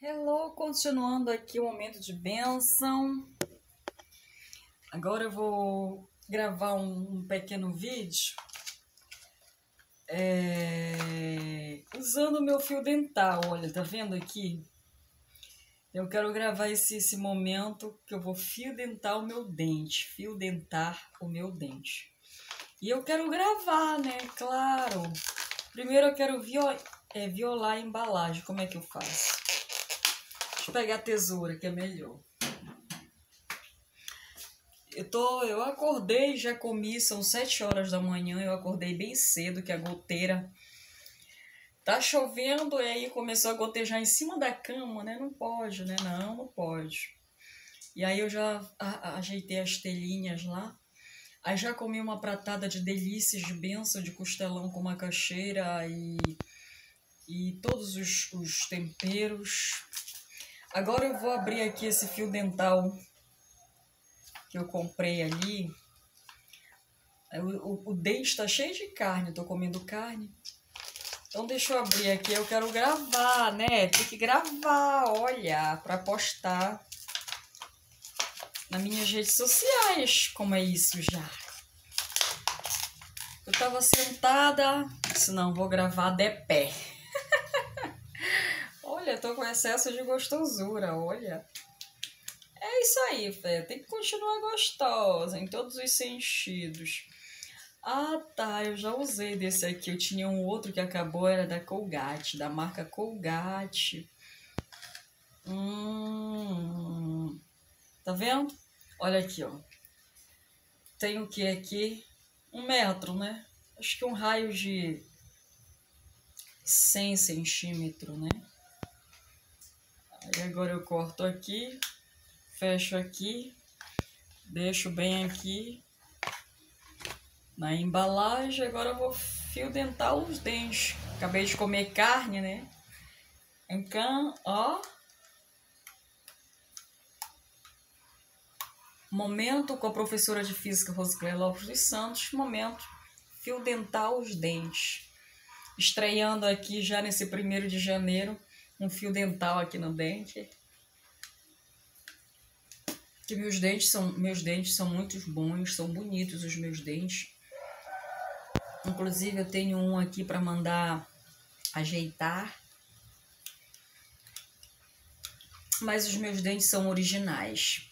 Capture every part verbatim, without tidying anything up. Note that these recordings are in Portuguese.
Hello, continuando aqui o momento de bênção. Agora eu vou gravar um, um pequeno vídeo é, usando o meu fio dental. Olha, tá vendo aqui? Eu quero gravar esse, esse momento que eu vou fio dentar o meu dente, fio dentar o meu dente. E eu quero gravar, né? Claro. Primeiro eu quero violar, é, violar a embalagem. Como é que eu faço? Deixa eu pegar a tesoura, que é melhor. Eu, tô, eu acordei, já comi, são sete horas da manhã, eu acordei bem cedo, que a goteira tá chovendo, e aí começou a gotejar em cima da cama, né? Não pode, né? Não, não pode. E aí eu já a, a, ajeitei as telinhas lá, aí já comi uma pratada de delícias, de bênção, de costelão com macaxeira e, e todos os, os temperos. Agora eu vou abrir aqui esse fio dental que eu comprei ali. O, o, o dente está cheio de carne, eu tô comendo carne. Então deixa eu abrir aqui, eu quero gravar, né? Tem que gravar, olha, para postar nas minhas redes sociais. Como é isso já? Eu tava sentada, disse, não, vou gravar de pé. Olha, tô com excesso de gostosura, olha. É isso aí, Fê, tem que continuar gostosa em todos os sentidos. Ah, tá, eu já usei desse aqui. Eu tinha um outro que acabou, era da Colgate, da marca Colgate. Hum, tá vendo? Olha aqui, ó. Tem o que aqui? Um metro, né? Acho que um raio de cem centímetros, né? Aí agora eu corto aqui, fecho aqui, deixo bem aqui na embalagem. Agora eu vou fio dentar os dentes. Acabei de comer carne, né? Então, ó. Momento com a professora de física Rosicléia Lopes dos Santos. Momento fio dentar os dentes. Estreando aqui já nesse primeiro de janeiro um fio dental aqui no dente. Que meus dentes são meus dentes são muito bons, são bonitos os meus dentes. Inclusive eu tenho um aqui para mandar ajeitar. Mas os meus dentes são originais.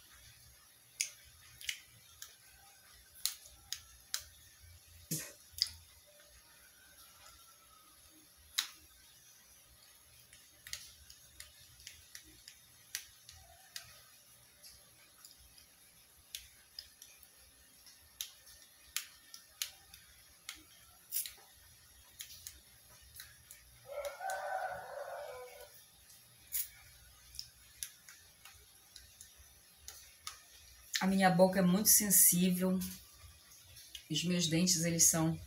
A minha boca é muito sensível. Os meus dentes, eles são...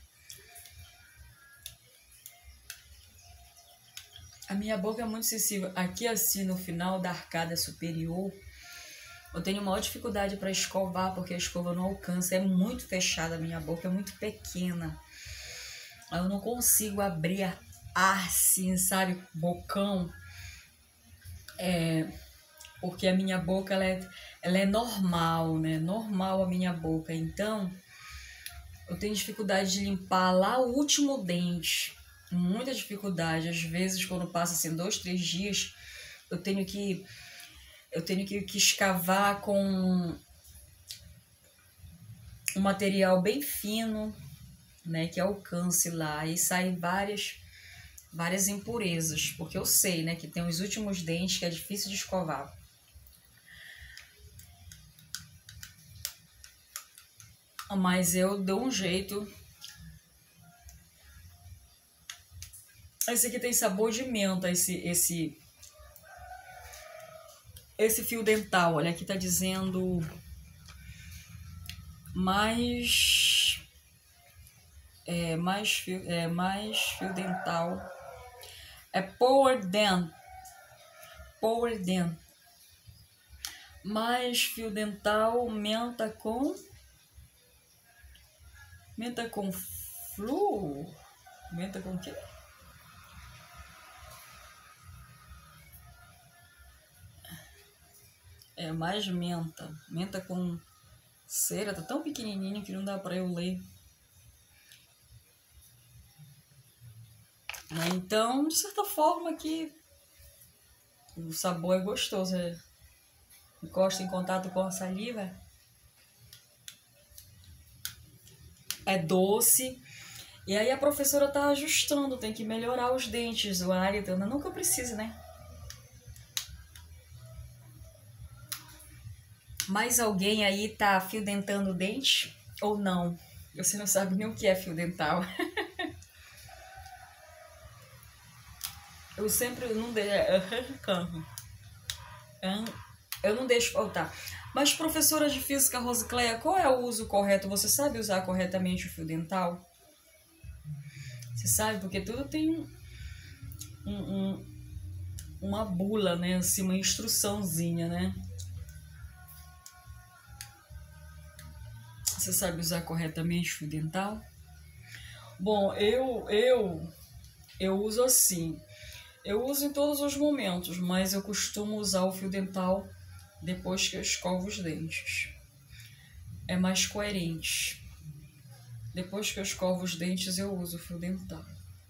A minha boca é muito sensível. Aqui, assim, no final da arcada superior, eu tenho maior dificuldade para escovar, porque a escova não alcança. É muito fechada a minha boca, é muito pequena. Eu não consigo abrir assim, sabe, bocão. É... Porque a minha boca, ela é, ela é normal, né? Normal a minha boca. Então, eu tenho dificuldade de limpar lá o último dente. Muita dificuldade. Às vezes, quando passa assim, dois, três dias, eu tenho que, eu tenho que, que escavar com um material bem fino, né? Que alcance lá. E sai várias, várias impurezas. Porque eu sei, né? Que tem os últimos dentes que é difícil de escovar. Mas eu dou um jeito. Esse aqui tem sabor de menta, esse, esse, esse fio dental. Olha, aqui tá dizendo mais, é, mais, fio, é, mais fio dental. É Power Dent. Power Dent. Mais fio dental, menta com... Menta com flúor? Menta com o quê? É mais menta. Menta com cera, tá tão pequenininho que não dá pra eu ler. Então, de certa forma aqui, o sabor é gostoso. É, encosta em contato com a saliva. É doce. E aí a professora tá ajustando, tem que melhorar os dentes, o hálito. Eu nunca preciso, né? Mais alguém aí tá fio dentando o dente? Ou não? Você não sabe nem o que é fio dental. Eu sempre não deixo. Eu não deixo faltar. Mas, professora de física Rosicléia, qual é o uso correto? Você sabe usar corretamente o fio dental? Você sabe? Porque tudo tem um, um, uma bula, né? Assim, uma instruçãozinha, né? Você sabe usar corretamente o fio dental? Bom, eu, eu, eu uso assim. Eu uso em todos os momentos, mas eu costumo usar o fio dental depois que eu escovo os dentes. É mais coerente. Depois que eu escovo os dentes, eu uso o fio dental.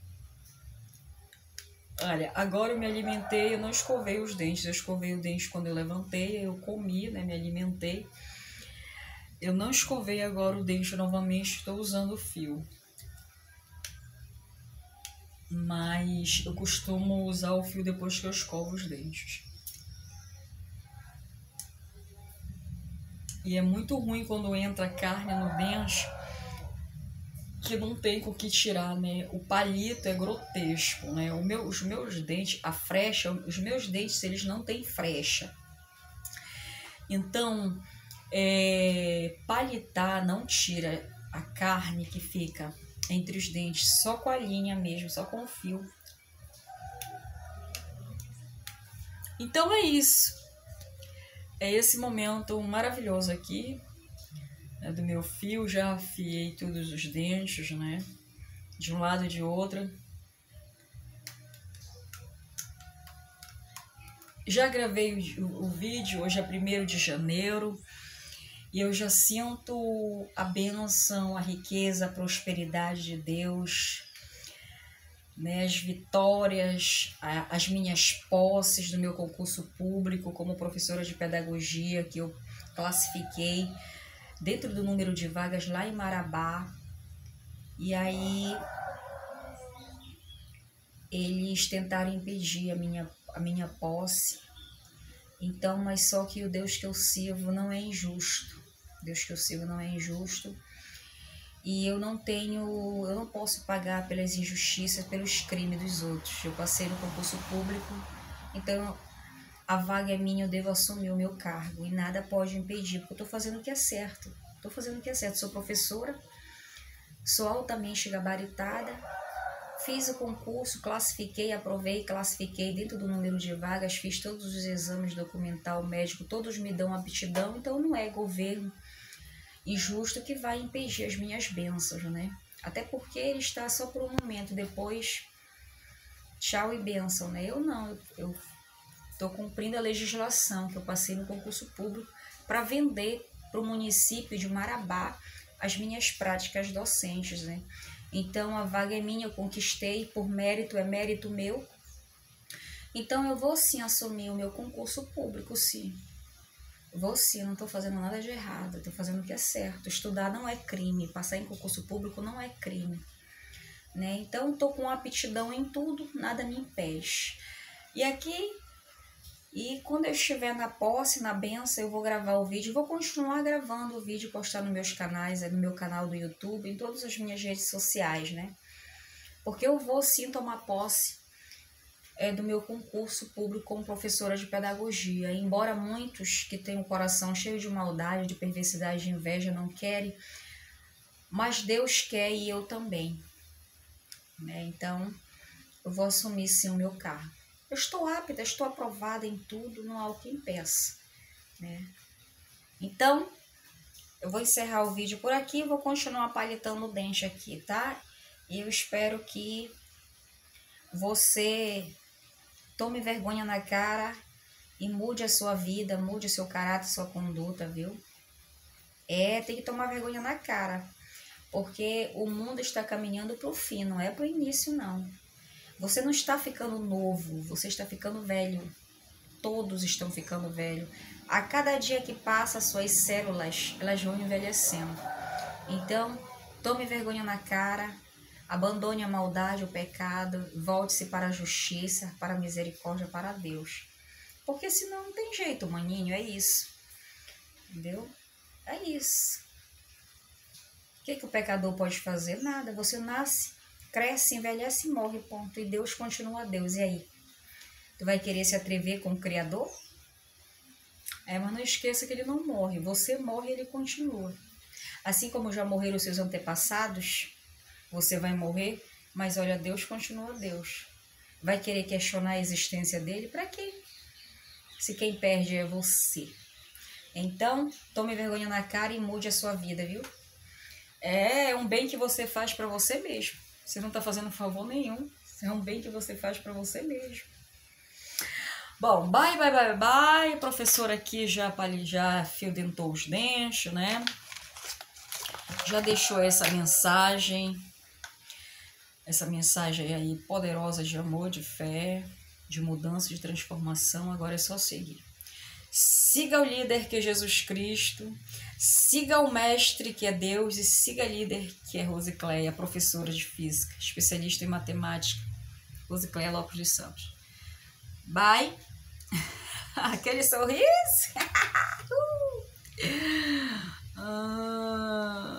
Olha, agora eu me alimentei, eu não escovei os dentes. Eu escovei o dente quando eu levantei, eu comi, né, me alimentei. Eu não escovei agora o dente novamente, estou usando o fio. Mas eu costumo usar o fio depois que eu escovo os dentes. E é muito ruim quando entra carne no dente que não tem com o que tirar, né? O palito é grotesco, né? O meu, os meus dentes, a frecha, os meus dentes, eles não têm frecha. Então, é, palitar não tira a carne que fica entre os dentes, só com a linha mesmo, só com o fio. Então é isso. É esse momento maravilhoso aqui, né, do meu fio. Já afiei todos os dentes, né? De um lado e de outro. Já gravei o, o vídeo, hoje é primeiro de janeiro. E eu já sinto a bênção, a riqueza, a prosperidade de Deus, né, as vitórias, as minhas posses do meu concurso público como professora de pedagogia, que eu classifiquei dentro do número de vagas lá em Marabá. E aí eles tentaram impedir a minha, a minha posse. Então, mas só que o Deus que eu sirvo não é injusto. Deus que eu sirvo não é injusto. E eu não tenho, eu não posso pagar pelas injustiças, pelos crimes dos outros. Eu passei no concurso público, então a vaga é minha, eu devo assumir o meu cargo. E nada pode impedir, porque eu estou fazendo o que é certo. Estou fazendo o que é certo. Sou professora, sou altamente gabaritada, fiz o concurso, classifiquei, aprovei, classifiquei dentro do número de vagas, fiz todos os exames documental, médico, todos me dão aptidão, então não é governo injusto que vai impedir as minhas bênçãos, né? Até porque ele está só por um momento, depois tchau e bênção, né? Eu não, eu estou cumprindo a legislação que eu passei no concurso público para vender para o município de Marabá as minhas práticas docentes, né? Então a vaga é minha, eu conquistei, por mérito, é mérito meu. Então eu vou sim assumir o meu concurso público, sim. Vou sim, eu não estou fazendo nada de errado, estou fazendo o que é certo. Estudar não é crime, passar em concurso público não é crime, né? Então estou com aptidão em tudo, nada me impede. E aqui, e quando eu estiver na posse, na benção, eu vou gravar o vídeo, vou continuar gravando o vídeo, postar nos meus canais, no meu canal do YouTube, em todas as minhas redes sociais, né? Porque eu vou sim tomar posse é do meu concurso público como professora de pedagogia. Embora muitos que têm o coração cheio de maldade, de perversidade, de inveja, não querem, mas Deus quer e eu também, né? Então, eu vou assumir sim o meu cargo. Eu estou apta, estou aprovada em tudo, não há o que impeça, né? Então, eu vou encerrar o vídeo por aqui, vou continuar palitando o dente aqui, tá? E eu espero que você tome vergonha na cara e mude a sua vida, mude o seu caráter, sua conduta, viu? É, tem que tomar vergonha na cara, porque o mundo está caminhando para o fim, não é para o início, não. Você não está ficando novo, você está ficando velho. Todos estão ficando velho. A cada dia que passa, suas células, elas vão envelhecendo. Então, tome vergonha na cara, abandone a maldade, o pecado, volte-se para a justiça, para a misericórdia, para Deus. Porque senão não tem jeito, maninho, é isso. Entendeu? É isso. O que, que o pecador pode fazer? Nada. Você nasce, cresce, envelhece e morre, ponto. E Deus continua Deus. E aí? Tu vai querer se atrever com o Criador? É, mas não esqueça que ele não morre. Você morre e ele continua. Assim como já morreram os seus antepassados, você vai morrer, mas olha, Deus continua Deus. Vai querer questionar a existência dele? Para quê? Se quem perde é você. Então, tome vergonha na cara e mude a sua vida, viu? É um bem que você faz para você mesmo. Você não está fazendo favor nenhum. É um bem que você faz para você mesmo. Bom, bye, bye, bye, bye. A professora aqui já, já fio dentou os dentes, né? Já deixou essa mensagem. Essa mensagem aí poderosa de amor, de fé, de mudança, de transformação. Agora é só seguir. Siga o líder que é Jesus Cristo, siga o mestre que é Deus e siga a líder que é Rosicléia, professora de física, especialista em matemática, Rosicléia Lopes dos Santos. Bye! Aquele sorriso! uh. ah.